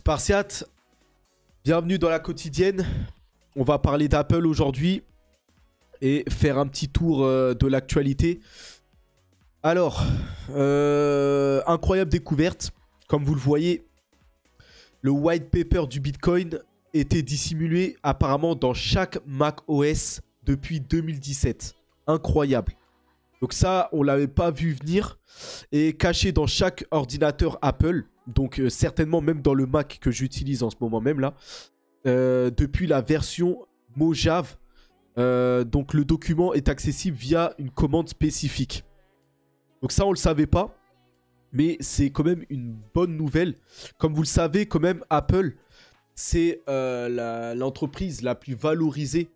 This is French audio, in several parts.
Spartiate, bienvenue dans la quotidienne. On va parler d'Apple aujourd'hui et faire un petit tour de l'actualité. Alors, incroyable découverte. Comme vous le voyez, le white paper du Bitcoin était dissimulé apparemment dans chaque Mac OS depuis 2017. Incroyable. Donc ça, on ne l'avait pas vu venir. Et caché dans chaque ordinateur Apple, donc certainement même dans le Mac que j'utilise en ce moment même là, depuis la version Mojave. Donc le document est accessible via une commande spécifique. Donc ça, on ne le savait pas. Mais c'est quand même une bonne nouvelle. Comme vous le savez, quand même, Apple, c'est l'entreprise la plus valorisée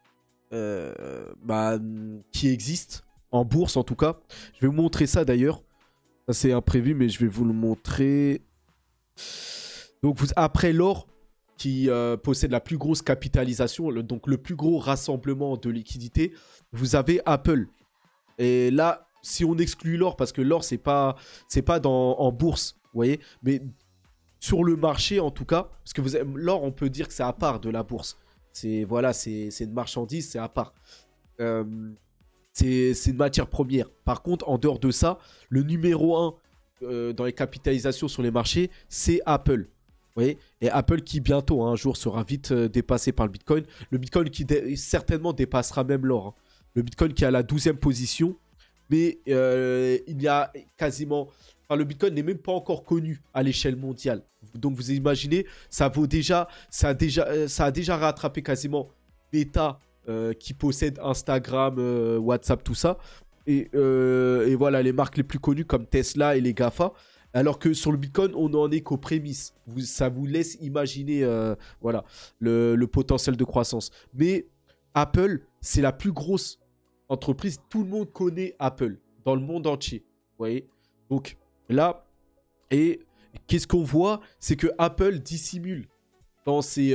qui existe. En bourse, en tout cas. Je vais vous montrer ça, d'ailleurs. Ça, c'est imprévu, mais je vais vous le montrer. Donc, après l'or, qui possède la plus grosse capitalisation, donc le plus gros rassemblement de liquidités, vous avez Apple. Et là, si on exclut l'or, parce que l'or, c'est pas en bourse, vous voyez, mais sur le marché, en tout cas, parce que l'or, on peut dire que c'est à part de la bourse. C'est une marchandise, c'est à part. C'est une matière première. Par contre, en dehors de ça, le numéro 1 dans les capitalisations sur les marchés, c'est Apple. Vous voyez, et Apple qui bientôt, un jour, sera vite dépassé par le Bitcoin. Le Bitcoin qui certainement dépassera même l'or. Hein. Le Bitcoin qui est à la 12e position. Mais il y a quasiment... Enfin, le Bitcoin n'est même pas encore connu à l'échelle mondiale. Donc, vous imaginez, ça a déjà rattrapé quasiment Meta, qui possède Instagram, WhatsApp, tout ça. Et voilà, les marques les plus connues comme Tesla et les GAFA. Alors que sur le Bitcoin, on n'en est qu'aux prémices. Ça vous laisse imaginer le potentiel de croissance. Mais Apple, c'est la plus grosse entreprise. Tout le monde connaît Apple dans le monde entier. Vous voyez ? Donc là, et qu'est-ce qu'on voit ? C'est que Apple dissimule dans ses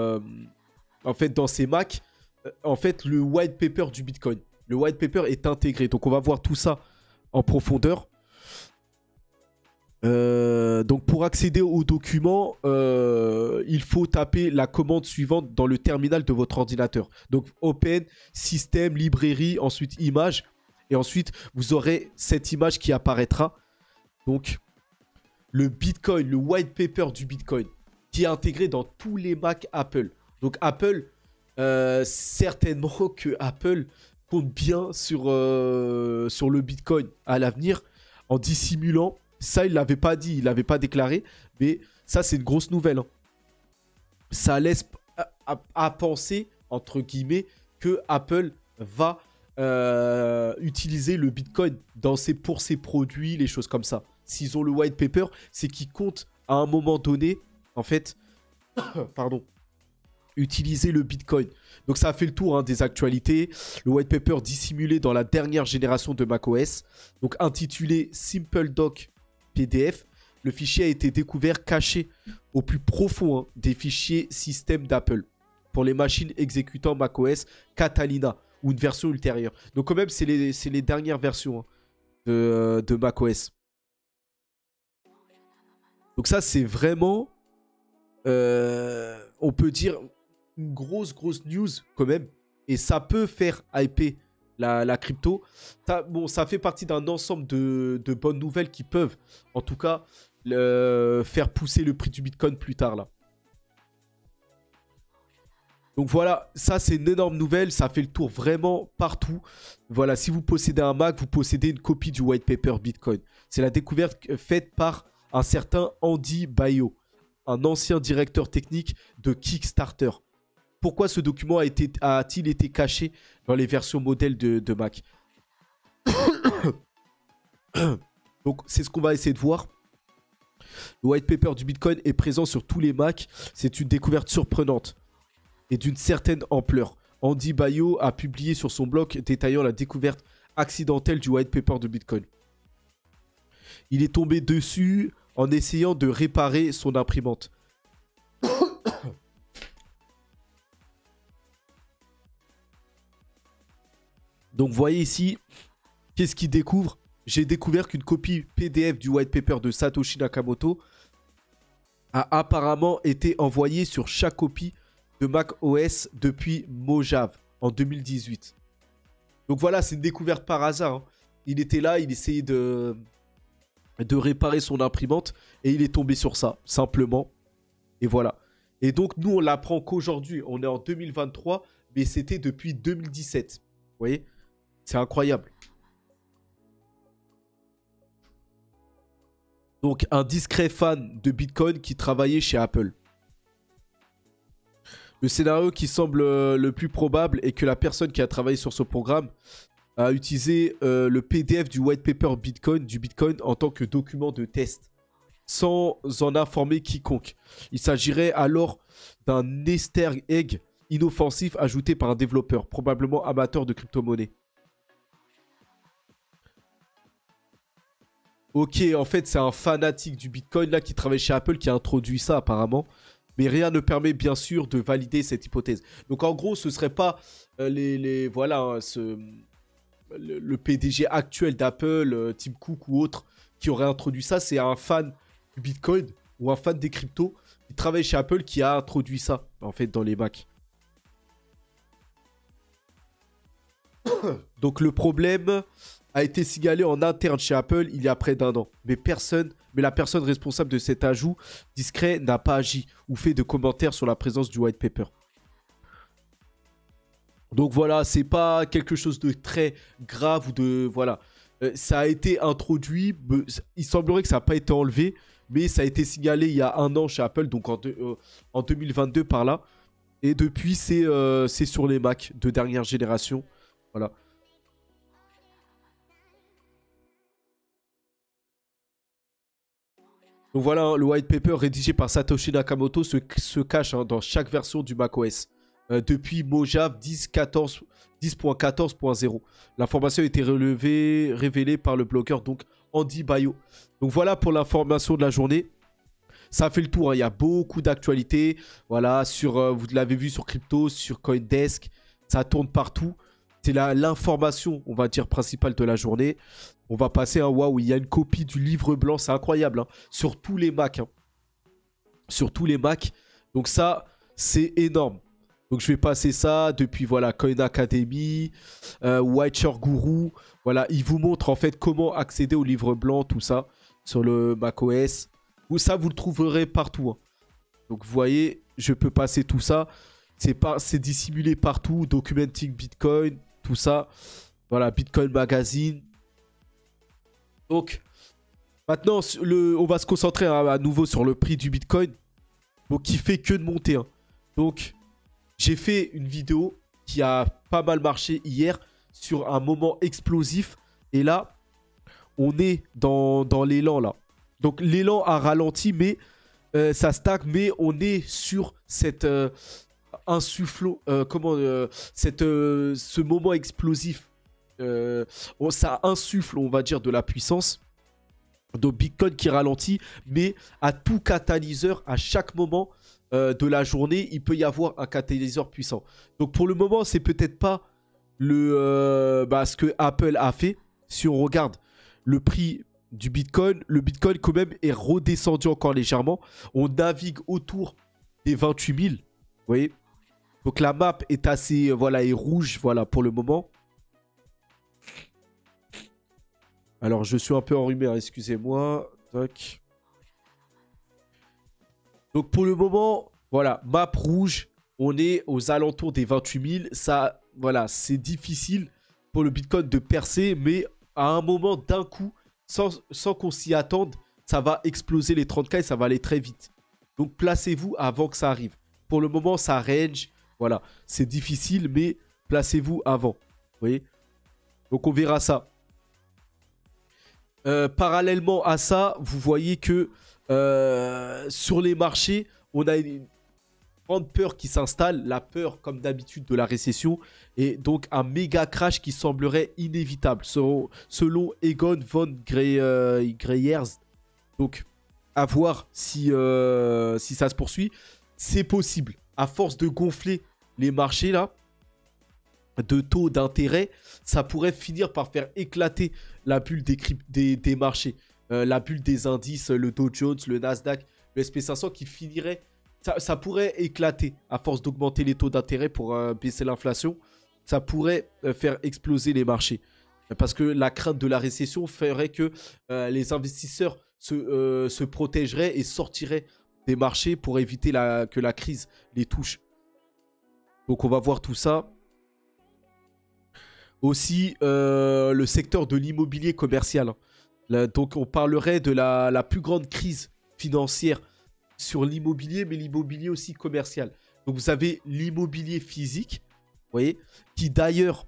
Mac, le white paper du Bitcoin. Le white paper est intégré. Donc, on va voir tout ça en profondeur. Donc, pour accéder au document, il faut taper la commande suivante dans le terminal de votre ordinateur. Donc, Open, Système, Librairie, ensuite Image. Et ensuite, vous aurez cette image qui apparaîtra. Donc, le Bitcoin, le white paper du Bitcoin, qui est intégré dans tous les Mac Apple. Donc, Apple... certainement que Apple compte bien sur le Bitcoin à l'avenir en dissimulant. Ça, il ne l'avait pas dit, il ne l'avait pas déclaré, mais ça, c'est une grosse nouvelle. Hein. Ça laisse à penser, entre guillemets, que Apple va utiliser le Bitcoin pour ses produits, les choses comme ça. S'ils ont le white paper, c'est qu'ils comptent à un moment donné, en fait, pardon, utiliser le Bitcoin. Donc ça a fait le tour des actualités. Le white paper dissimulé dans la dernière génération de macOS, donc intitulé SimpleDoc PDF. Le fichier a été découvert caché au plus profond des fichiers système d'Apple pour les machines exécutant macOS Catalina ou une version ultérieure. Donc quand même, c'est les dernières versions de macOS. Donc ça, c'est vraiment, on peut dire, une grosse news quand même. Et ça peut faire hyper la crypto. Ça fait partie d'un ensemble de bonnes nouvelles qui peuvent, en tout cas, faire pousser le prix du Bitcoin plus tard là. Donc voilà, ça c'est une énorme nouvelle, ça fait le tour vraiment partout. Voilà, si vous possédez un Mac, vous possédez une copie du white paper Bitcoin. C'est la découverte faite par un certain Andy Baio, un ancien directeur technique de Kickstarter. Pourquoi ce document a-t-il été caché dans les versions modèles de Mac? Donc c'est ce qu'on va essayer de voir. Le white paper du Bitcoin est présent sur tous les Mac. C'est une découverte surprenante et d'une certaine ampleur. Andy Baio a publié sur son blog détaillant la découverte accidentelle du white paper de Bitcoin. Il est tombé dessus en essayant de réparer son imprimante. Donc, vous voyez ici, qu'est-ce qu'il découvre? J'ai découvert qu'une copie PDF du white paper de Satoshi Nakamoto a apparemment été envoyé sur chaque copie de Mac OS depuis Mojave en 2018. Donc voilà, c'est une découverte par hasard, hein. Il était là, il essayait de réparer son imprimante et il est tombé sur ça, simplement. Et voilà. Et donc nous, on l'apprend qu'aujourd'hui, on est en 2023, mais c'était depuis 2017. Vous voyez? C'est incroyable. Donc un discret fan de Bitcoin qui travaillait chez Apple. Le scénario qui semble le plus probable est que la personne qui a travaillé sur ce programme a utilisé le PDF du white paper Bitcoin, du Bitcoin en tant que document de test, sans en informer quiconque. Il s'agirait alors d'un Easter egg inoffensif ajouté par un développeur, probablement amateur de crypto-monnaie. Ok, en fait, c'est un fanatique du Bitcoin là qui travaille chez Apple qui a introduit ça apparemment. Mais rien ne permet bien sûr de valider cette hypothèse. Donc en gros, ce serait pas voilà, hein, le PDG actuel d'Apple, Tim Cook ou autre, qui aurait introduit ça. C'est un fan du Bitcoin ou un fan des cryptos qui travaille chez Apple qui a introduit ça, en fait, dans les Macs. Donc le problème a été signalé en interne chez Apple il y a près d'un an. Mais la personne responsable de cet ajout discret n'a pas agi ou fait de commentaires sur la présence du white paper. Donc voilà, c'est pas quelque chose de très grave ou de... Voilà. Ça a été introduit, il semblerait que ça n'a pas été enlevé, mais ça a été signalé il y a un an chez Apple, donc en 2022 par là. Et depuis, c'est sur les Mac de dernière génération. Voilà. Donc voilà, hein, le white paper rédigé par Satoshi Nakamoto se cache hein, dans chaque version du macOS. Depuis Mojave 10.14.0. L'information a été révélée par le blogueur donc Andy Bayo. Donc voilà pour l'information de la journée. Ça fait le tour, hein. Il y a beaucoup d'actualités. Voilà, vous l'avez vu sur Crypto, sur Coindesk. Ça tourne partout. C'est l'information, on va dire, principale de la journée. On va passer, waouh, il y a une copie du livre blanc, c'est incroyable, hein, sur tous les Macs. Hein. Sur tous les Macs. Donc ça, c'est énorme. Donc je vais passer ça depuis, voilà, Coin Academy, Whiteshare Guru. Voilà, il vous montre en fait comment accéder au livre blanc, tout ça, sur le macOS. Ça, vous le trouverez partout. Hein. Donc vous voyez, je peux passer tout ça. C'est dissimulé partout, Documenting Bitcoin, tout ça. Voilà, Bitcoin Magazine. Donc, maintenant, on va se concentrer à nouveau sur le prix du Bitcoin. Donc, qui fait que de monter. Hein. Donc, j'ai fait une vidéo qui a pas mal marché hier sur un moment explosif. Et là, on est dans l'élan, là. Donc, l'élan a ralenti, mais ça stagne. Mais on est sur cette... ce moment explosif. Ça insuffle, on va dire, de la puissance. Donc Bitcoin qui ralentit, mais à tout catalyseur, à chaque moment de la journée, il peut y avoir un catalyseur puissant. Donc pour le moment, c'est peut-être pas ce que Apple a fait. Si on regarde le prix du Bitcoin, le Bitcoin quand même est redescendu encore légèrement. On navigue autour des 28 000. Vous voyez? Donc la map est assez, est rouge, voilà, pour le moment. Alors, je suis un peu enrhumé, hein, excusez-moi. Tac. Donc, pour le moment, voilà, map rouge. On est aux alentours des 28 000. Ça, voilà, c'est difficile pour le Bitcoin de percer, mais à un moment, d'un coup, sans qu'on s'y attende, ça va exploser les 30K et ça va aller très vite. Donc, placez-vous avant que ça arrive. Pour le moment, ça range. Voilà, c'est difficile, mais placez-vous avant. Vous voyez? Donc, on verra ça. Parallèlement à ça, vous voyez que sur les marchés, on a une grande peur qui s'installe, la peur comme d'habitude de la récession, et donc un méga crash qui semblerait inévitable, selon Egon von Greyerz. Donc, à voir si ça se poursuit. C'est possible, à force de gonfler les marchés là, de taux d'intérêt, ça pourrait finir par faire éclater la bulle des marchés. La bulle des indices, le Dow Jones, le Nasdaq, le SP500 qui finirait... Ça pourrait éclater à force d'augmenter les taux d'intérêt pour baisser l'inflation. Ça pourrait faire exploser les marchés. Parce que la crainte de la récession ferait que les investisseurs se protégeraient et sortiraient des marchés pour éviter que la crise les touche. Donc on va voir tout ça. Aussi, le secteur de l'immobilier commercial. Donc on parlerait de la plus grande crise financière sur l'immobilier, mais l'immobilier aussi commercial. Donc vous avez l'immobilier physique, vous voyez, qui d'ailleurs...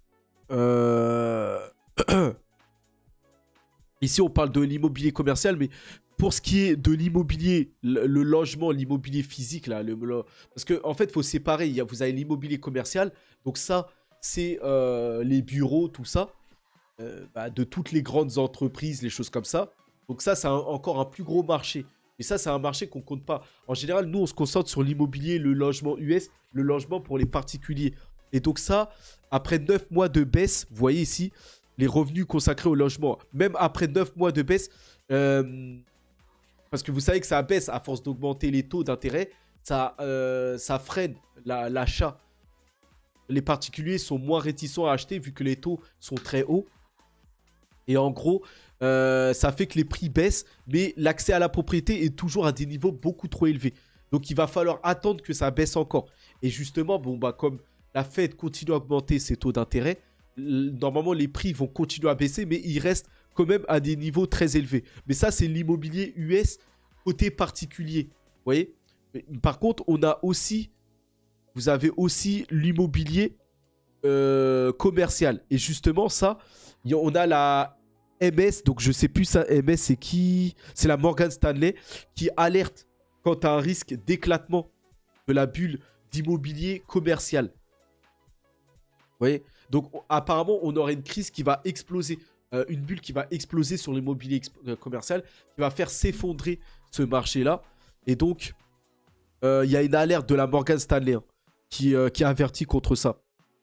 Ici on parle de l'immobilier commercial, mais pour ce qui est de l'immobilier, le logement, l'immobilier physique, là, parce qu'en fait, il faut séparer. Vous avez l'immobilier commercial, donc ça, c'est les bureaux, tout ça, de toutes les grandes entreprises, les choses comme ça. Donc ça, c'est encore un plus gros marché. Et ça, c'est un marché qu'on ne compte pas. En général, nous, on se concentre sur l'immobilier, le logement US, le logement pour les particuliers. Et donc ça, après 9 mois de baisse, vous voyez ici, les revenus consacrés au logement. Même après 9 mois de baisse, parce que vous savez que ça baisse à force d'augmenter les taux d'intérêt, ça freine l'achat. Les particuliers sont moins réticents à acheter vu que les taux sont très hauts. Et en gros, ça fait que les prix baissent, mais l'accès à la propriété est toujours à des niveaux beaucoup trop élevés. Donc il va falloir attendre que ça baisse encore. Et justement, comme la Fed continue à augmenter ses taux d'intérêt, normalement les prix vont continuer à baisser, mais ils restent quand même à des niveaux très élevés. Mais ça, c'est l'immobilier US côté particulier. Vous voyez ? Par contre, vous avez aussi l'immobilier commercial. Et justement, ça, on a la MS, donc je sais plus ça, MS c'est qui? C'est la Morgan Stanley qui alerte quant à un risque d'éclatement de la bulle d'immobilier commercial. Vous voyez? Donc apparemment, on aurait une crise qui va exploser. Une bulle qui va exploser sur l'immobilier commercial, qui va faire s'effondrer ce marché-là. Et donc, il y a une alerte de la Morgan Stanley qui avertit contre ça.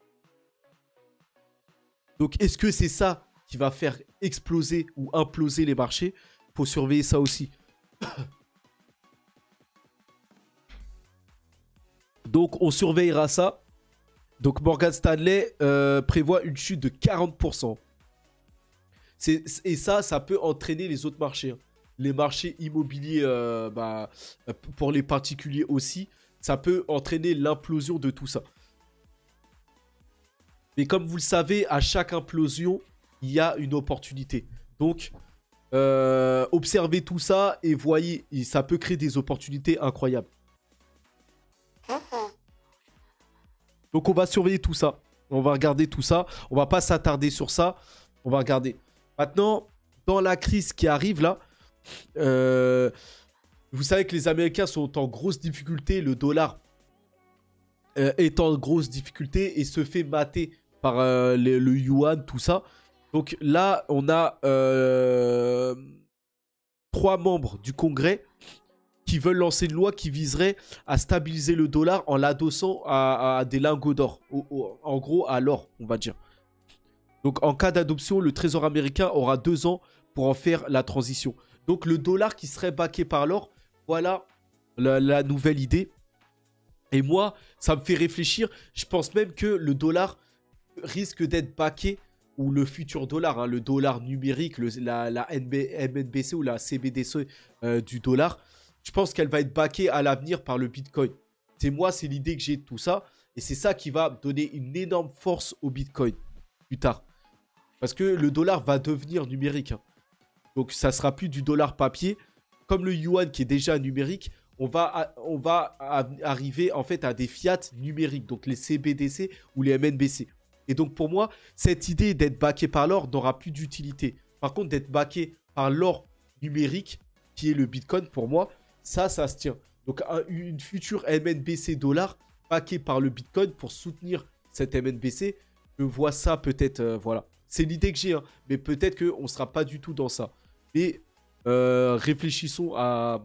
Donc, est-ce que c'est ça qui va faire exploser ou imploser les marchés? Il faut surveiller ça aussi. Donc, on surveillera ça. Donc, Morgan Stanley prévoit une chute de 40%. Et ça peut entraîner les autres marchés. Les marchés immobiliers, pour les particuliers aussi, ça peut entraîner l'implosion de tout ça. Mais comme vous le savez, à chaque implosion, il y a une opportunité. Donc, observez tout ça et voyez, ça peut créer des opportunités incroyables. Donc, on va surveiller tout ça. On va regarder tout ça. On va pas s'attarder sur ça. On va regarder. Maintenant, dans la crise qui arrive là, vous savez que les Américains sont en grosse difficulté. Le dollar est en grosse difficulté et se fait mater par le yuan, tout ça. Donc là, on a 3 membres du Congrès qui veulent lancer une loi qui viserait à stabiliser le dollar en l'adossant à des lingots d'or. En gros, à l'or, on va dire. Donc en cas d'adoption, le Trésor américain aura 2 ans pour en faire la transition. Donc le dollar qui serait backé par l'or, voilà la nouvelle idée. Et moi, ça me fait réfléchir. Je pense même que le dollar risque d'être backé, ou le futur dollar, le dollar numérique, la MNBC ou la CBDC du dollar. Je pense qu'elle va être backée à l'avenir par le Bitcoin. C'est l'idée que j'ai de tout ça. Et c'est ça qui va donner une énorme force au Bitcoin plus tard. Parce que le dollar va devenir numérique. Donc ça sera plus du dollar papier. Comme le yuan qui est déjà numérique, on va arriver en fait à des fiat numériques. Donc les CBDC ou les MNBC. Et donc pour moi, cette idée d'être backé par l'or n'aura plus d'utilité. Par contre, d'être backé par l'or numérique, qui est le Bitcoin, pour moi, ça se tient. Donc une future MNBC dollar backé par le Bitcoin pour soutenir cette MNBC, je vois ça peut-être, voilà. C'est l'idée que j'ai, mais peut-être qu'on ne sera pas du tout dans ça. Mais réfléchissons à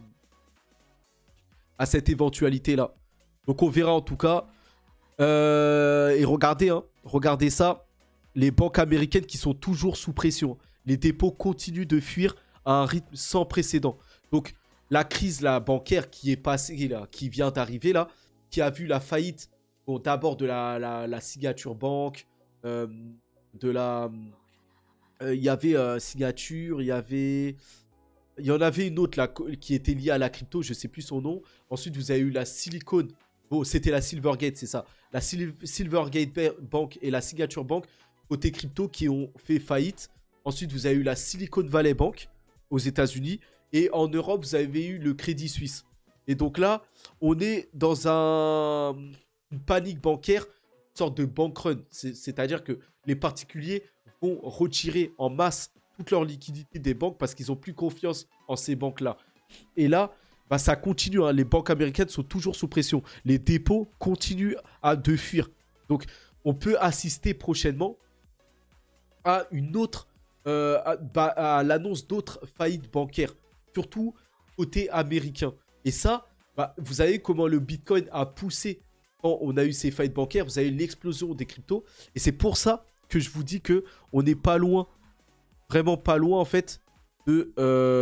cette éventualité-là. Donc on verra en tout cas. Et regardez ça. Les banques américaines qui sont toujours sous pression. Les dépôts continuent de fuir à un rythme sans précédent. Donc la crise là, bancaire qui est passée, là, qui vient d'arriver, là, qui a vu la faillite, bon, d'abord de la Signature Bank, euh, de la... Il y avait Signature, il y en avait une autre là, qui était liée à la crypto, je sais plus son nom. Ensuite, vous avez eu la Silicon. Bon, c'était la Silvergate, c'est ça. La Silvergate Bank et la Signature Bank, côté crypto, qui ont fait faillite. Ensuite, vous avez eu la Silicon Valley Bank aux États-Unis. Et en Europe, vous avez eu le Crédit Suisse. Et donc là, on est dans une panique bancaire, une sorte de bank run. C'est-à-dire que les particuliers vont retirer en masse toute leur liquidité des banques parce qu'ils n'ont plus confiance en ces banques-là. Et là, bah, ça continue. Hein. Les banques américaines sont toujours sous pression. Les dépôts continuent de fuir. Donc, on peut assister prochainement à une autre, à l'annonce d'autres faillites bancaires, surtout côté américain. Et ça, bah, vous savez comment le Bitcoin a poussé quand on a eu ces faillites bancaires. Vous avez eu l'explosion des cryptos. Et c'est pour ça que je vous dis que on n'est pas loin, vraiment pas loin en fait de...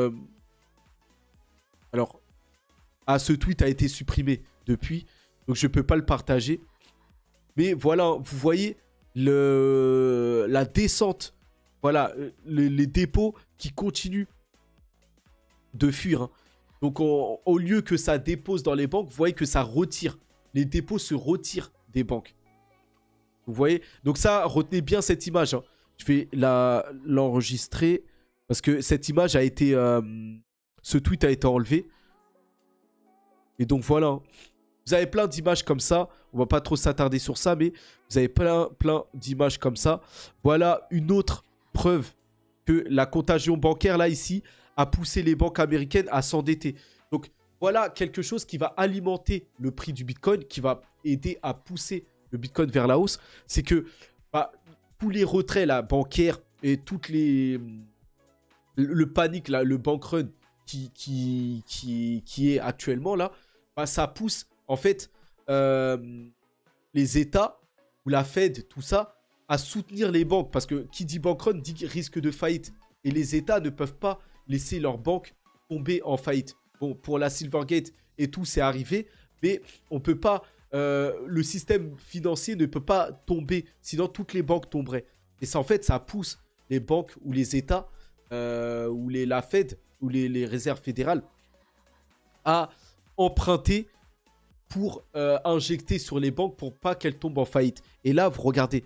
Alors, ce tweet a été supprimé depuis, donc je ne peux pas le partager. Mais voilà, vous voyez la descente, voilà, les dépôts qui continuent de fuir. Hein. Donc, au lieu que ça dépose dans les banques, vous voyez que ça retire. Les dépôts se retirent des banques. Vous voyez? Donc ça, retenez bien cette image. Hein. Je vais l'enregistrer parce que cette image a été... ce tweet a été enlevé. Et donc voilà. Vous avez plein d'images comme ça. On va pas trop s'attarder sur ça, mais vous avez plein d'images comme ça. Voilà une autre preuve que la contagion bancaire, là, ici, a poussé les banques américaines à s'endetter. Donc voilà quelque chose qui va alimenter le prix du Bitcoin, qui va aider à pousser le Bitcoin vers la hausse. C'est que bah, tous les retraits là, bancaires et toutes les... Le panique, là, le bank run qui est actuellement là, bah, ça pousse en fait les États ou la Fed, tout ça, à soutenir les banques. Parce que qui dit bank run dit risque de faillite. Et les États ne peuvent pas laisser leurs banques tomber en faillite. Bon, pour la Silvergate et tout, c'est arrivé. Mais on peut pas... le système financier ne peut pas tomber. Sinon, toutes les banques tomberaient. Et ça, en fait, ça pousse les banques ou les États ou la Fed ou les réserves fédérales à emprunter pour injecter sur les banques pour pas qu'elles tombent en faillite. Et là, vous regardez,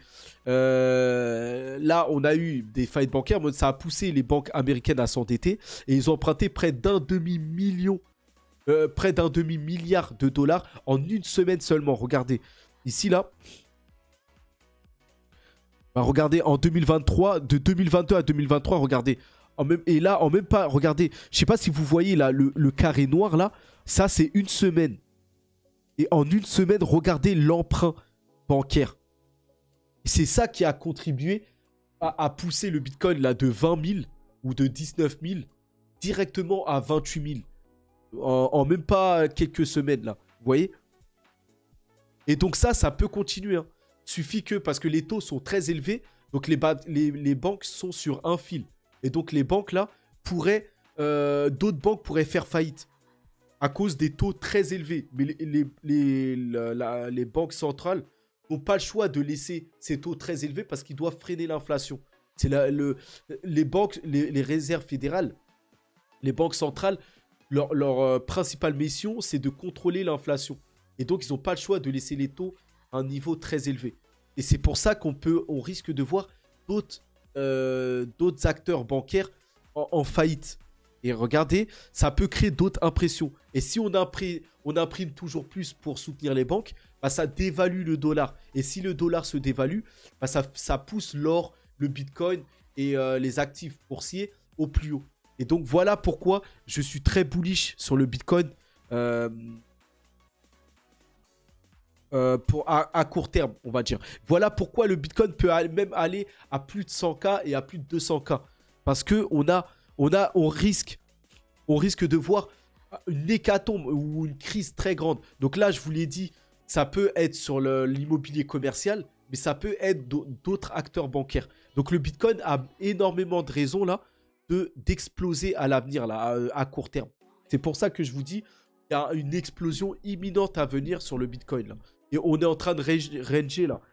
là, on a eu des faillites bancaires, mais ça a poussé les banques américaines à s'endetter et ils ont emprunté près d'un demi-milliard de dollars en une semaine seulement. Regardez, ici, là. Bah, regardez, en 2023, de 2022 à 2023, regardez. Et là, en même pas, regardez, je sais pas si vous voyez là, le carré noir là, ça c'est une semaine. Et en une semaine, regardez l'emprunt bancaire. C'est ça qui a contribué à pousser le Bitcoin là de 20 000 ou de 19 000 directement à 28 000. En même pas quelques semaines là, vous voyez? Et donc ça peut continuer. Hein. Suffit que, parce que les taux sont très élevés, donc les banques sont sur un fil. Et donc les banques là pourraient, d'autres banques pourraient faire faillite à cause des taux très élevés. Mais les banques centrales n'ont pas le choix de laisser ces taux très élevés parce qu'ils doivent freiner l'inflation. C'est les banques, les réserves fédérales, les banques centrales, leur principale mission, c'est de contrôler l'inflation. Et donc, ils n'ont pas le choix de laisser les taux à un niveau très élevé. Et c'est pour ça qu'on risque de voir d'autres acteurs bancaires en faillite. Et regardez, ça peut créer d'autres impressions. Et si on imprime toujours plus pour soutenir les banques, bah ça dévalue le dollar. Et si le dollar se dévalue, bah ça pousse l'or, le Bitcoin et les actifs boursiers au plus haut. Et donc voilà pourquoi je suis très bullish sur le Bitcoin à court terme, on va dire. Voilà pourquoi le Bitcoin peut même aller à plus de 100K et à plus de 200K. Parce qu'on risque de voir une hécatombe ou une crise très grande. Donc là, je vous l'ai dit, ça peut être sur l'immobilier commercial, mais ça peut être d'autres acteurs bancaires. Donc le Bitcoin a énormément de raisons là d'exploser à l'avenir, là, à court terme. C'est pour ça que je vous dis, il y a une explosion imminente à venir sur le Bitcoin, là. Et on est en train de ranger, là.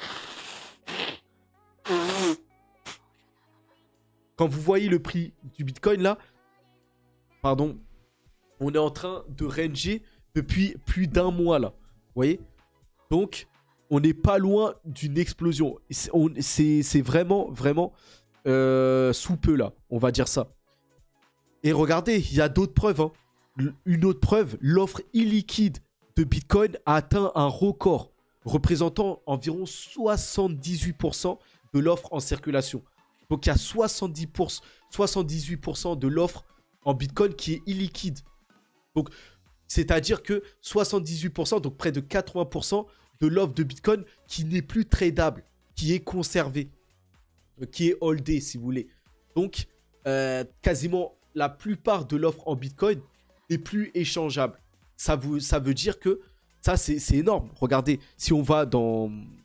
Quand vous voyez le prix du Bitcoin, là, pardon, on est en train de ranger depuis plus d'un mois, là. Vous voyez? Donc, on n'est pas loin d'une explosion. C'est vraiment, vraiment sous peu, là. On va dire ça. Et regardez, il y a d'autres preuves. Hein. Une autre preuve, l'offre illiquide de Bitcoin a atteint un record, représentant environ 78% de l'offre en circulation. Donc, il y a 78% de l'offre en Bitcoin qui est illiquide. Donc, c'est-à-dire que 78%, donc près de 80% de l'offre de Bitcoin qui n'est plus tradable, qui est conservée, qui est holdée, si vous voulez. Donc, quasiment la plupart de l'offre en Bitcoin n'est plus échangeable. Ça veut dire que ça, c'est énorme. Regardez, si on va dans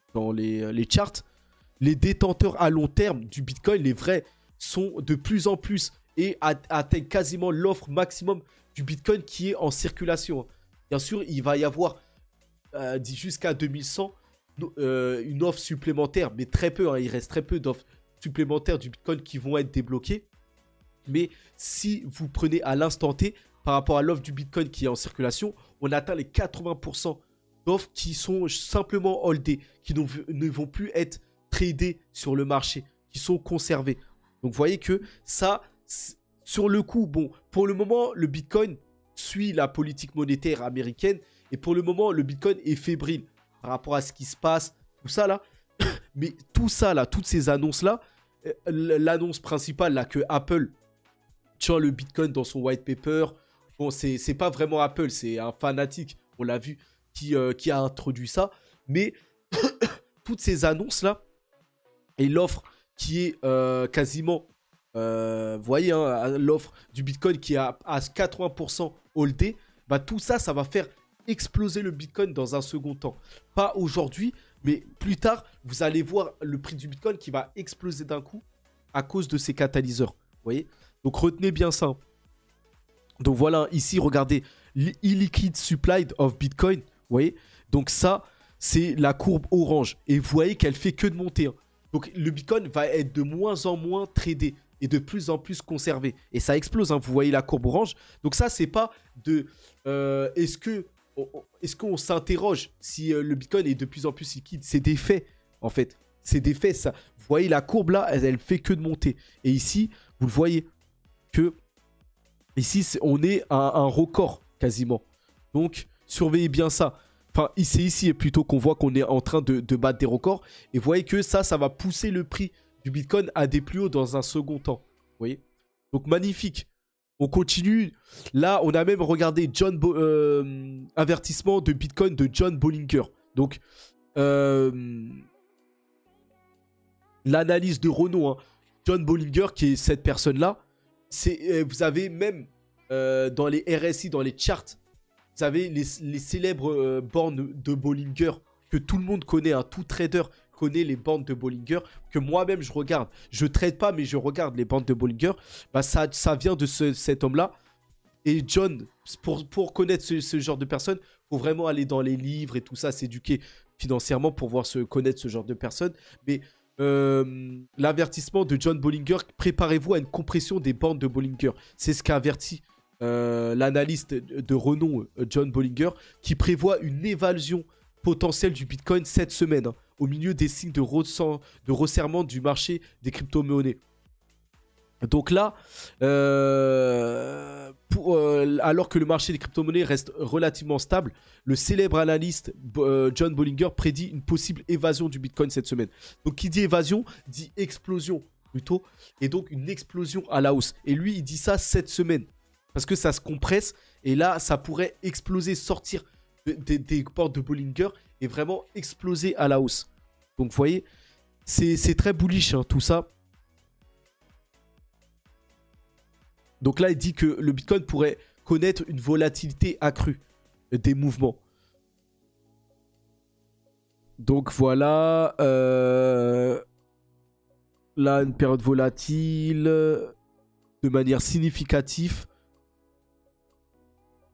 les charts, les détenteurs à long terme du Bitcoin, les vrais, sont de plus en plus et atteignent quasiment l'offre maximum du Bitcoin qui est en circulation. Bien sûr, il va y avoir jusqu'à 2100 une offre supplémentaire, mais très peu. Hein, il reste très peu d'offres supplémentaires du Bitcoin qui vont être débloquées. Mais si vous prenez à l'instant T, par rapport à l'offre du Bitcoin qui est en circulation, on atteint les 80% d'offres qui sont simplement holdées, qui ne vont plus être tradées sur le marché, qui sont conservées. Donc vous voyez que ça, sur le coup, bon, pour le moment, le Bitcoin suit la politique monétaire américaine et pour le moment, le Bitcoin est fébrile par rapport à ce qui se passe, tout ça là. Mais tout ça là, toutes ces annonces là, l'annonce principale là que Apple tient le Bitcoin dans son white paper. Bon, c'est pas vraiment Apple, c'est un fanatique, on l'a vu, qui a introduit ça. Mais toutes ces annonces-là et l'offre qui est quasiment, vous voyez, hein, l'offre du Bitcoin qui est à 80% holdé, bah, tout ça, ça va faire exploser le Bitcoin dans un second temps. Pas aujourd'hui, mais plus tard, vous allez voir le prix du Bitcoin qui va exploser d'un coup à cause de ces catalyseurs. Vous voyez? Donc retenez bien ça. Donc voilà, ici, regardez, illiquid supply of Bitcoin, vous voyez? Donc ça, c'est la courbe orange. Et vous voyez qu'elle fait que de monter. Hein. Donc le Bitcoin va être de moins en moins tradé et de plus en plus conservé. Et ça explose, hein. Vous voyez la courbe orange. Donc ça, c'est pas de... est-ce qu'on s'interroge si le Bitcoin est de plus en plus liquide? C'est des faits, en fait. C'est des faits, ça. Vous voyez la courbe là, elle fait que de monter. Et ici, vous le voyez que... Ici, on est à un record, quasiment. Donc, surveillez bien ça. Enfin, c'est ici plutôt qu'on voit qu'on est en train de battre des records. Et vous voyez que ça va pousser le prix du Bitcoin à des plus hauts dans un second temps. Vous voyez? Donc, magnifique. On continue. Là, on a même regardé avertissement de Bitcoin de John Bollinger. Donc, l'analyse de Renault. Hein. John Bollinger, qui est cette personne-là. Vous avez même dans les RSI, dans les charts, vous avez les célèbres bornes de Bollinger que tout le monde connaît, hein, tout trader connaît les bornes de Bollinger, que moi-même je regarde. Je ne trade pas, mais je regarde les bornes de Bollinger. Bah, ça vient de cet homme-là. Et John, pour connaître ce genre de personnes, il faut vraiment aller dans les livres et tout ça, s'éduquer financièrement pour connaître ce genre de personnes. Mais l'avertissement de John Bollinger, préparez-vous à une compression des bornes de Bollinger. C'est ce qu'a averti l'analyste de renom John Bollinger, qui prévoit une évasion potentielle du Bitcoin cette semaine, hein, au milieu des signes de resserrement du marché des crypto-monnaies. Donc là, alors que le marché des crypto-monnaies reste relativement stable, le célèbre analyste John Bollinger prédit une possible évasion du Bitcoin cette semaine. Donc qui dit évasion, dit explosion plutôt, et donc une explosion à la hausse. Et lui, il dit ça cette semaine, parce que ça se compresse, et là, ça pourrait exploser, sortir des portes de Bollinger, et vraiment exploser à la hausse. Donc vous voyez, c'est très bullish, hein, tout ça. Donc là, il dit que le Bitcoin pourrait connaître une volatilité accrue des mouvements. Donc voilà. Là, une période volatile de manière significative.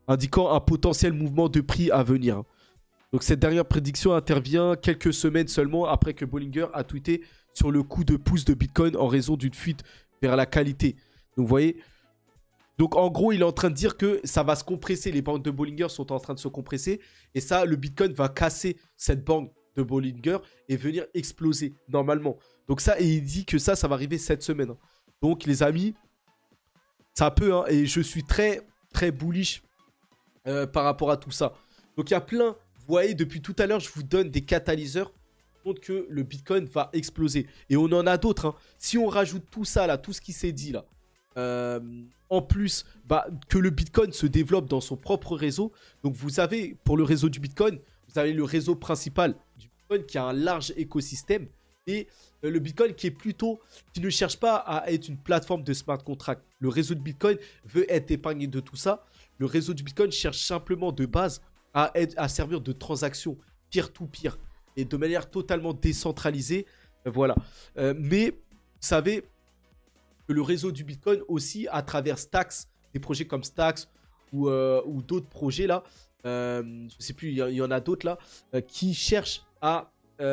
indiquant un potentiel mouvement de prix à venir, hein. Donc cette dernière prédiction intervient quelques semaines seulement après que Bollinger a tweeté sur le coup de pouce de Bitcoin en raison d'une fuite vers la qualité. Donc vous voyez, donc en gros il est en train de dire que ça va se compresser, les bandes de Bollinger sont en train de se compresser et ça le Bitcoin va casser cette bande de Bollinger et venir exploser normalement. Donc ça, et il dit que ça va arriver cette semaine, hein. Donc les amis, ça peut, hein, et je suis très très bullish par rapport à tout ça. Donc il y a plein. Vous voyez, depuis tout à l'heure, je vous donne des catalyseurs qui montrent que le Bitcoin va exploser. Et on en a d'autres, hein. Si on rajoute tout ça, là, tout ce qui s'est dit, là, en plus, que le Bitcoin se développe dans son propre réseau. Donc, vous avez, pour le réseau du Bitcoin, vous avez le réseau principal du Bitcoin qui a un large écosystème. Et le Bitcoin qui ne cherche pas à être une plateforme de smart contract. Le réseau de Bitcoin veut être épargné de tout ça. Le réseau du Bitcoin cherche simplement de base à servir de transaction peer-to-peer et de manière totalement décentralisée. Voilà. Mais vous savez que le réseau du Bitcoin aussi, à travers Stacks, des projets comme Stacks ou d'autres projets là, je ne sais plus, il y en a d'autres là, qui cherchent à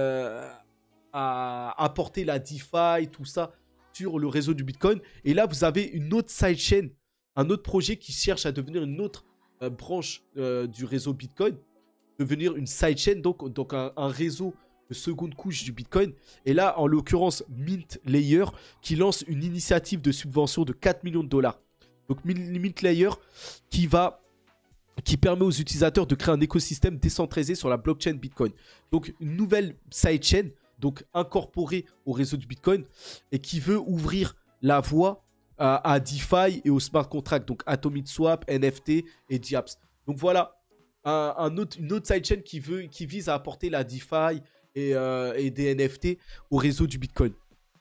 apporter la DeFi, tout ça, sur le réseau du Bitcoin. Et là, vous avez une autre sidechain, un autre projet qui cherche à devenir une autre branche du réseau Bitcoin, devenir une sidechain, donc un réseau de seconde couche du Bitcoin. Et là, en l'occurrence, Mint Layer, qui lance une initiative de subvention de 4 millions de dollars. Donc Mint Layer qui permet aux utilisateurs de créer un écosystème décentralisé sur la blockchain Bitcoin. Donc une nouvelle sidechain, donc incorporée au réseau du Bitcoin, et qui veut ouvrir la voie à DeFi et au smart contract, donc Atomic Swap, NFT et Diaps. Donc voilà, une autre sidechain qui vise à apporter la DeFi et des NFT au réseau du Bitcoin.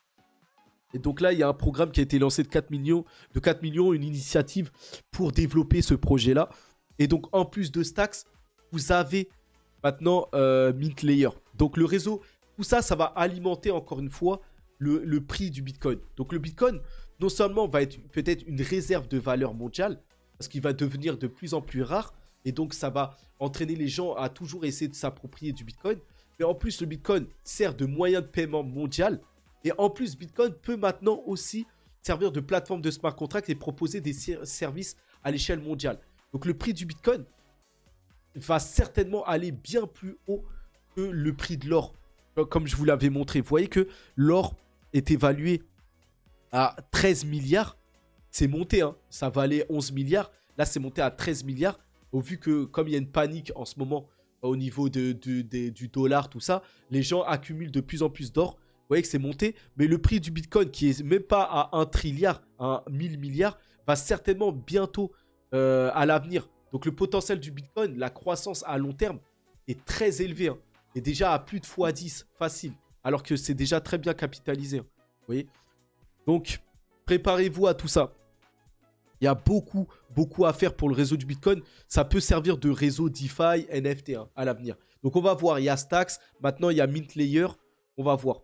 Et donc là, il y a un programme qui a été lancé de 4 millions, une initiative pour développer ce projet-là. Et donc, en plus de Stacks, vous avez maintenant Mint Layer. Donc le réseau, tout ça, ça va alimenter encore une fois le prix du Bitcoin. Donc le Bitcoin, non seulement va être peut-être une réserve de valeur mondiale, parce qu'il va devenir de plus en plus rare, et donc ça va entraîner les gens à toujours essayer de s'approprier du Bitcoin, mais en plus le Bitcoin sert de moyen de paiement mondial, et en plus Bitcoin peut maintenant aussi servir de plateforme de smart contract et proposer des services à l'échelle mondiale. Donc le prix du Bitcoin va certainement aller bien plus haut que le prix de l'or, comme je vous l'avais montré. Vous voyez que l'or est évalué à 13 milliards. C'est monté, hein. Ça valait 11 milliards. Là, c'est monté à 13 milliards. Au vu que, comme il y a une panique en ce moment au niveau du dollar, tout ça, les gens accumulent de plus en plus d'or. Vous voyez que c'est monté. Mais le prix du Bitcoin, qui est même pas à 1 trilliard, à 1000 milliards, va certainement bientôt à l'avenir. Donc le potentiel du Bitcoin, la croissance à long terme, est très élevée, hein. Et déjà à plus de x10, facile. Alors que c'est déjà très bien capitalisé, hein. Vous voyez ? Donc, préparez-vous à tout ça. Il y a beaucoup à faire pour le réseau du Bitcoin. Ça peut servir de réseau DeFi, NFT, hein, à l'avenir. Donc, on va voir. Il y a Stacks. Maintenant, il y a Mint Layer. On va voir.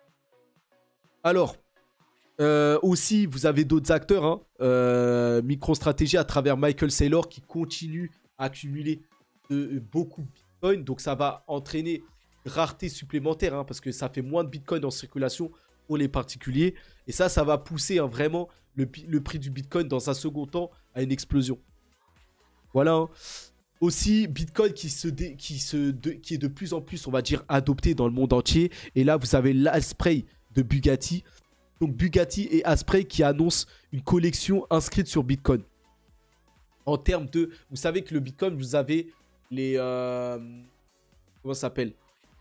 Alors, aussi, vous avez d'autres acteurs, hein, MicroStrategy à travers Michael Saylor qui continue à accumuler beaucoup de Bitcoin. Donc, ça va entraîner une rareté supplémentaire, hein, parce que ça fait moins de Bitcoin en circulation pour les particuliers. Et ça va pousser, hein, vraiment le prix du Bitcoin dans un second temps à une explosion. Voilà, hein. Aussi, Bitcoin qui est de plus en plus, on va dire, adopté dans le monde entier. Et là, vous avez l'Asprey de Bugatti. Donc Bugatti et Asprey qui annoncent une collection inscrite sur Bitcoin. En termes de... Vous savez que le Bitcoin, vous avez les... comment ça s'appelle,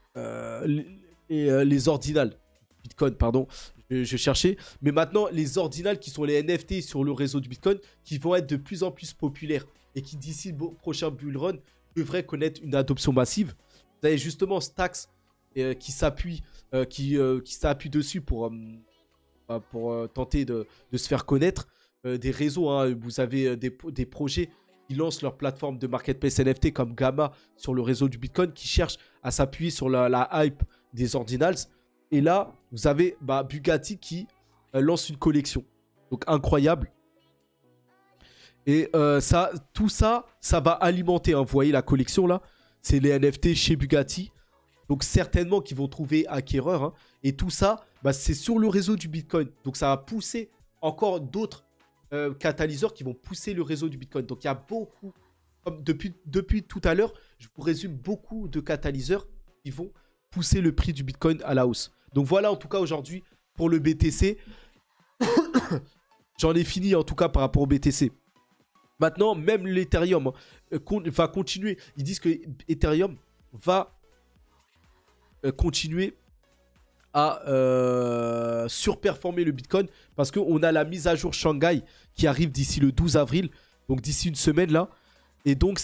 les ordinals. Bitcoin, pardon. Je cherchais. Mais maintenant, les ordinals qui sont les NFT sur le réseau du Bitcoin, qui vont être de plus en plus populaires et qui, d'ici le prochain bull run, devraient connaître une adoption massive. Vous avez justement Stacks qui s'appuie dessus pour tenter de se faire connaître. Des réseaux, hein. Vous avez des projets qui lancent leur plateforme de marketplace NFT comme Gamma sur le réseau du Bitcoin, qui cherchent à s'appuyer sur la hype des ordinals. Et là, vous avez Bugatti qui lance une collection. Donc incroyable. Et tout ça, ça va alimenter. Hein. Vous voyez la collection là, c'est les NFT chez Bugatti. Donc certainement qu'ils vont trouver acquéreur. Hein. Et tout ça, bah, c'est sur le réseau du Bitcoin. Donc ça va pousser encore d'autres catalyseurs qui vont pousser le réseau du Bitcoin. Donc il y a beaucoup, comme depuis tout à l'heure, je vous résume beaucoup de catalyseurs qui vont pousser le prix du Bitcoin à la hausse. Donc voilà en tout cas aujourd'hui pour le BTC. J'en ai fini en tout cas par rapport au BTC. Maintenant, même l'Ethereum va continuer. Ils disent que Ethereum va continuer à surperformer le Bitcoin parce qu'on a la mise à jour Shanghai qui arrive d'ici le 12 avril, donc d'ici une semaine là. Et donc,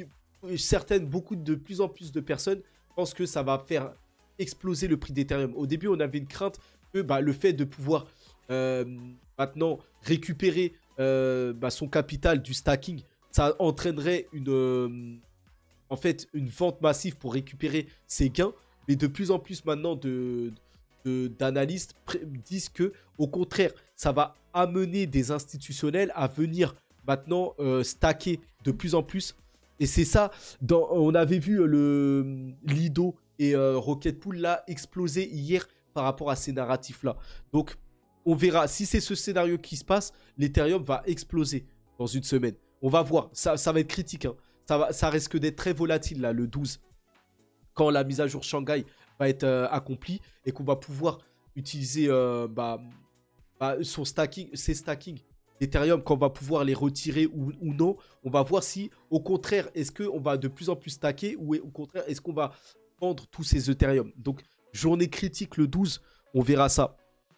de plus en plus de personnes pensent que ça va faire exploser le prix d'Ethereum. Au début, on avait une crainte que le fait de pouvoir maintenant récupérer son capital du stacking, ça entraînerait une vente massive pour récupérer ses gains. Mais de plus en plus maintenant d'analystes disent que au contraire, ça va amener des institutionnels à venir maintenant stacker de plus en plus. Et c'est ça, on avait vu le Lido et Rocket Pool là exploser hier par rapport à ces narratifs-là. Donc, on verra. Si c'est ce scénario qui se passe, l'Ethereum va exploser dans une semaine. On va voir. Ça va être critique. Hein. Ça risque d'être très volatile là, le 12. Quand la mise à jour Shanghai va être accomplie et qu'on va pouvoir utiliser ses stacking d'Ethereum, quand on va pouvoir les retirer ou non, on va voir si, au contraire, est-ce qu'on va de plus en plus stacker ou au contraire, est-ce qu'on va vendre tous ces Ethereum. Donc, journée critique le 12, on verra ça.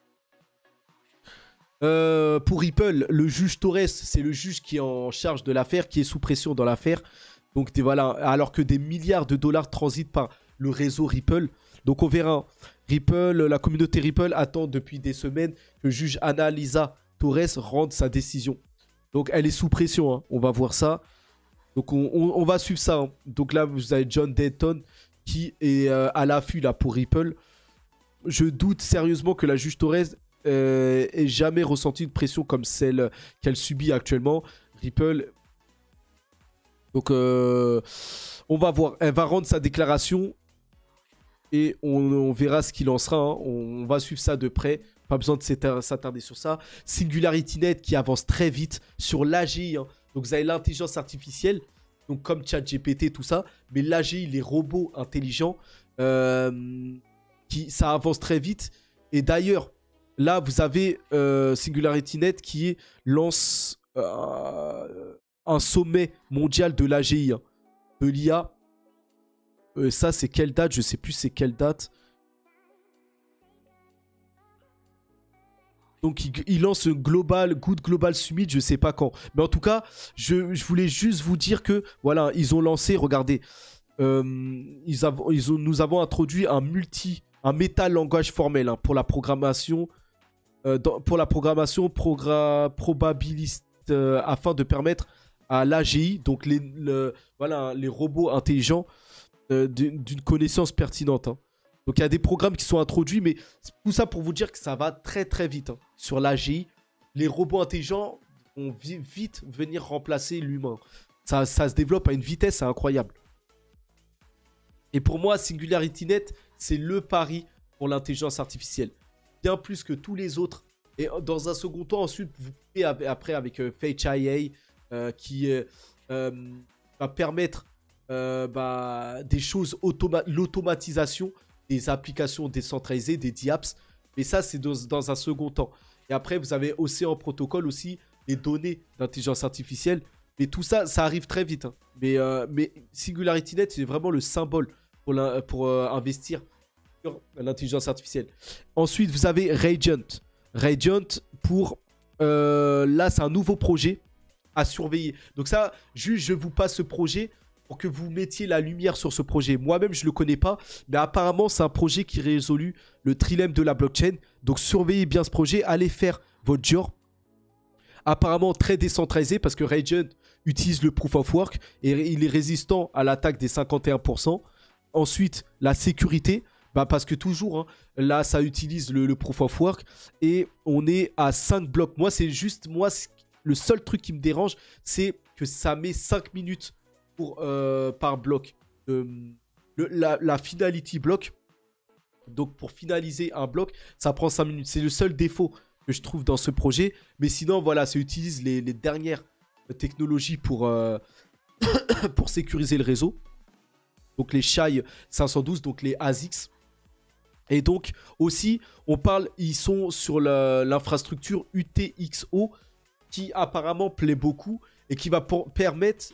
Pour Ripple, le juge Torres, c'est le juge qui est en charge de l'affaire, qui est sous pression dans l'affaire. Donc voilà, alors que des milliards de dollars transitent par le réseau Ripple. Donc on verra. Ripple, la communauté Ripple attend depuis des semaines que le juge Annalisa Torres rende sa décision. Donc elle est sous pression, hein. On va voir ça. Donc on va suivre ça. Hein. Donc là, vous avez John Dayton qui est à l'affût là pour Ripple. Je doute sérieusement que la juge Torres ait jamais ressenti une pression comme celle qu'elle subit actuellement. Ripple... Donc, on va voir. Elle va rendre sa déclaration et on verra ce qu'il en sera. Hein. On va suivre ça de près. Pas besoin de s'attarder sur ça. SingularityNet qui avance très vite sur l'AGI. Hein. Donc, vous avez l'intelligence artificielle, donc comme ChatGPT, tout ça. Mais l'AGI, les robots intelligents, ça avance très vite. Et d'ailleurs, là, vous avez SingularityNet qui lance... un sommet mondial de l'AGI, hein, de l'IA. Ça, c'est quelle date? Je sais plus c'est quelle date. Donc, il lance un Good Global Summit, je sais pas quand. Mais en tout cas, je voulais juste vous dire que, voilà, ils ont lancé, regardez, nous avons introduit un méta-langage formel hein, pour la programmation, probabiliste, afin de permettre à l'AGI, donc les robots intelligents, d'une connaissance pertinente. Hein. Donc il y a des programmes qui sont introduits, mais tout ça pour vous dire que ça va très très vite. Hein. Sur l'AGI, les robots intelligents vont vite venir remplacer l'humain. Ça se développe à une vitesse incroyable. Et pour moi, SingularityNet, c'est le pari pour l'intelligence artificielle. Bien plus que tous les autres. Et dans un second temps, ensuite, vous pouvez après avec Fetch IA, qui va permettre des choses, l'automatisation des applications décentralisées, des DApps. Mais ça, c'est dans un second temps. Et après, vous avez Ocean Protocol aussi, les données d'intelligence artificielle. Mais tout ça, ça arrive très vite. Hein. Mais SingularityNet, c'est vraiment le symbole pour investir sur l'intelligence artificielle. Ensuite, vous avez Radiant. Radiant pour... là, c'est un nouveau projet à surveiller. Donc ça, juste, je vous passe ce projet pour que vous mettiez la lumière sur ce projet. Moi-même, je ne le connais pas, mais apparemment, c'est un projet qui résout le trilemme de la blockchain. Donc, surveillez bien ce projet. Allez faire votre job. Apparemment, très décentralisé parce que Radiant utilise le Proof of Work et il est résistant à l'attaque des 51%. Ensuite, la sécurité. Parce que toujours, hein, là, ça utilise le Proof of Work et on est à 5 blocs. Moi, c'est juste, le seul truc qui me dérange, c'est que ça met 5 minutes par bloc. La finality block. Donc pour finaliser un bloc, ça prend 5 minutes. C'est le seul défaut que je trouve dans ce projet. Mais sinon, voilà, ça utilise les dernières technologies pour sécuriser le réseau. Donc les Shai 512, donc les ASICs. Et donc aussi, ils sont sur l'infrastructure UTXO qui apparemment plaît beaucoup et qui va permettre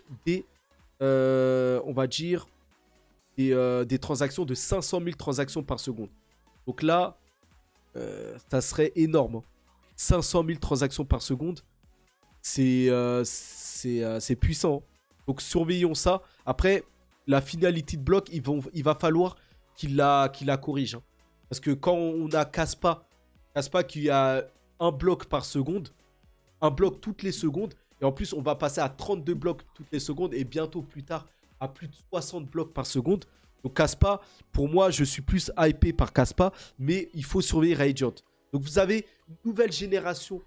on va dire, des transactions de 500 000 transactions par seconde. Donc là, ça serait énorme. Hein. 500 000 transactions par seconde, c'est puissant. Donc surveillons ça. Après, la finality de bloc, il va falloir qu'il la corrige. Hein. Parce que quand on a Caspa qui a un bloc par seconde, un bloc toutes les secondes, et en plus on va passer à 32 blocs toutes les secondes, et bientôt plus tard à plus de 60 blocs par seconde. Donc Caspa, pour moi, je suis plus hypé par Caspa, mais il faut surveiller Radiant. Donc vous avez une nouvelle génération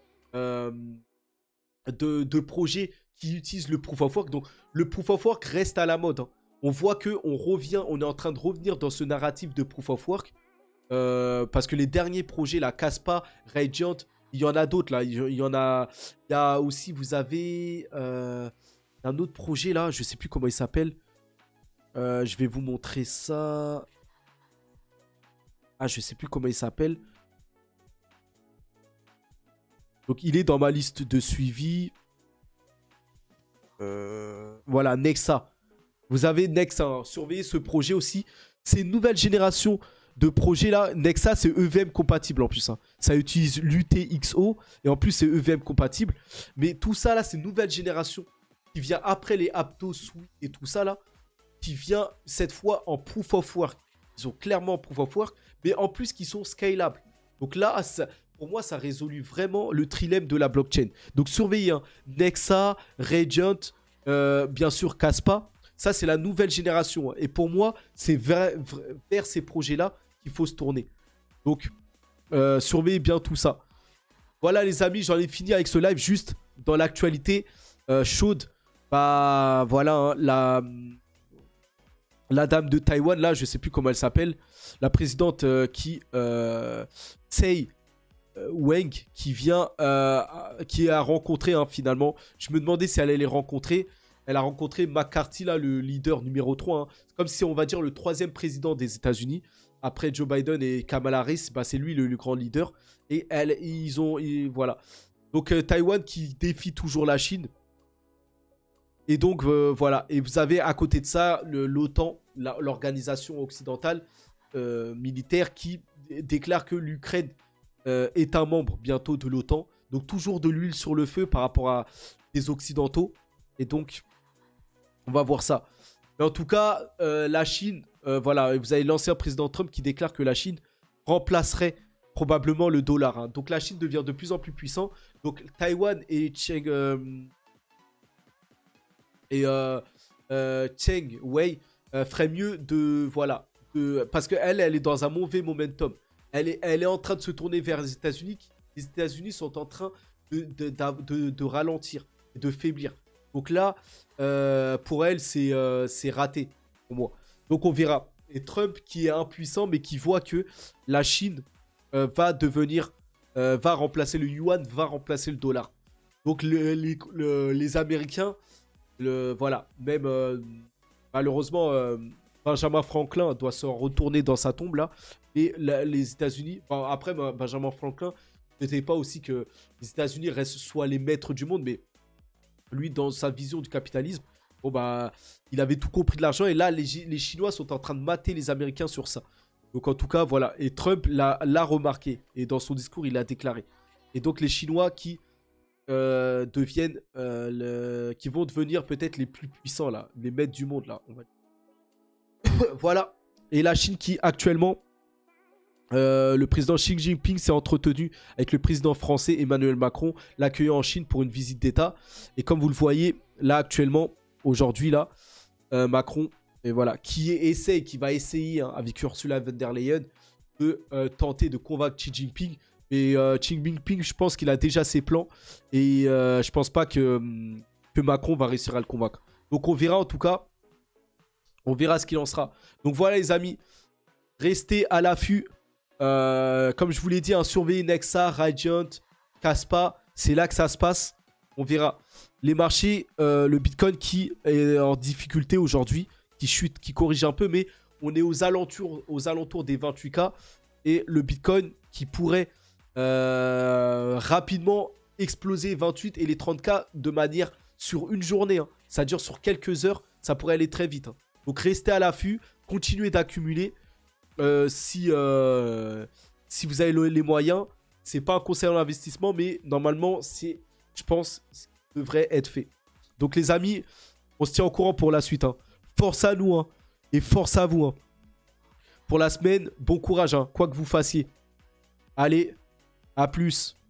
de projets qui utilisent le Proof of Work. Donc le Proof of Work reste à la mode. Hein. On voit on est en train de revenir dans ce narratif de Proof of Work. Parce que les derniers projets, la Caspa, Radiant, il y en a d'autres là. Il y a aussi, vous avez un autre projet là, je sais plus comment il s'appelle. Je vais vous montrer ça. Ah, je sais plus comment il s'appelle. Donc il est dans ma liste de suivi. Voilà, Nexa. Vous avez Nexa, hein. Surveillez ce projet aussi. C'est une nouvelle génération de projets là. Nexa, c'est EVM compatible en plus. Hein. Ça utilise l'UTXO et en plus c'est EVM compatible. Mais tout ça là, c'est une nouvelle génération qui vient après les Aptos Suite et tout ça là, qui vient cette fois en Proof of Work. Ils ont clairement Proof of Work, mais en plus qui sont scalables. Donc là, pour moi, ça résout vraiment le trilemme de la blockchain. Donc surveillez, hein, Nexa, Radiant, bien sûr Caspa. Ça, c'est la nouvelle génération. Hein. Et pour moi, c'est vers ces projets-là qu'il faut se tourner. Donc, surveillez bien tout ça. Voilà, les amis, j'en ai fini avec ce live. Juste dans l'actualité chaude, bah voilà, hein, la dame de Taïwan, là, je sais plus comment elle s'appelle, la présidente Tsai Wang, qui a rencontré, hein, finalement, je me demandais si elle allait les rencontrer. Elle a rencontré McCarthy, là, le leader numéro 3. Hein. C'est comme si, on va dire, le troisième président des États-Unis. Après Joe Biden et Kamala Harris, bah, c'est lui le grand leader. Et voilà. Donc, Taïwan qui défie toujours la Chine. Et donc, voilà. Et vous avez à côté de ça l'OTAN, l'organisation occidentale militaire, qui déclare que l'Ukraine est un membre bientôt de l'OTAN. Donc, toujours de l'huile sur le feu par rapport à des Occidentaux. Et donc, on va voir ça. Mais en tout cas, la Chine, voilà, vous avez l'ancien président Trump qui déclare que la Chine remplacerait probablement le dollar. Hein. Donc, la Chine devient de plus en plus puissant. Donc, Taïwan et Cheng Wei ferait mieux parce qu'elle est dans un mauvais momentum. Elle est en train de se tourner vers les États-Unis. Les États-Unis sont en train de ralentir, de faiblir. Donc là, pour elle, c'est raté pour moi. Donc on verra. Et Trump qui est impuissant, mais qui voit que la Chine va remplacer le yuan, va remplacer le dollar. Donc les Américains, voilà, même malheureusement, Benjamin Franklin doit se retourner dans sa tombe là. Et les États-Unis, après Benjamin Franklin, n'était pas aussi que les États-Unis soient les maîtres du monde, mais lui, dans sa vision du capitalisme, bon bah, il avait tout compris de l'argent. Et là, les Chinois sont en train de mater les Américains sur ça. Donc en tout cas, voilà. Et Trump l'a remarqué. Et dans son discours, il l'a déclaré. Et donc les Chinois qui vont devenir peut-être les plus puissants, là. Les maîtres du monde, là. On va dire. Voilà. Et la Chine qui, actuellement... le président Xi Jinping s'est entretenu avec le président français Emmanuel Macron, l'accueillant en Chine pour une visite d'État. Et comme vous le voyez, là actuellement, aujourd'hui, là, Macron, et voilà, qui va essayer hein, avec Ursula von der Leyen de tenter de convaincre Xi Jinping Mais Xi Jinping, je pense qu'il a déjà ses plans. Et je pense pas que Macron va réussir à le convaincre. Donc on verra en tout cas. On verra ce qu'il en sera. Donc voilà les amis. Restez à l'affût. Comme je vous l'ai dit, hein, surveillez Nexa, Radiant, Kaspa. C'est là que ça se passe. On verra. Les marchés, le Bitcoin qui est en difficulté aujourd'hui, qui chute, qui corrige un peu, mais on est aux alentours des 28K. Et le Bitcoin qui pourrait rapidement exploser 28 et les 30K de manière sur une journée. Hein. Ça dure sur quelques heures, ça pourrait aller très vite. Hein. Donc restez à l'affût, continuez d'accumuler. Si vous avez les moyens, c'est pas un conseil en investissement, mais normalement, je pense, ce qui devrait être fait. Donc les amis, on se tient au courant pour la suite. Hein. Force à nous, hein, et force à vous. Hein. Pour la semaine, bon courage, hein, quoi que vous fassiez. Allez, à plus.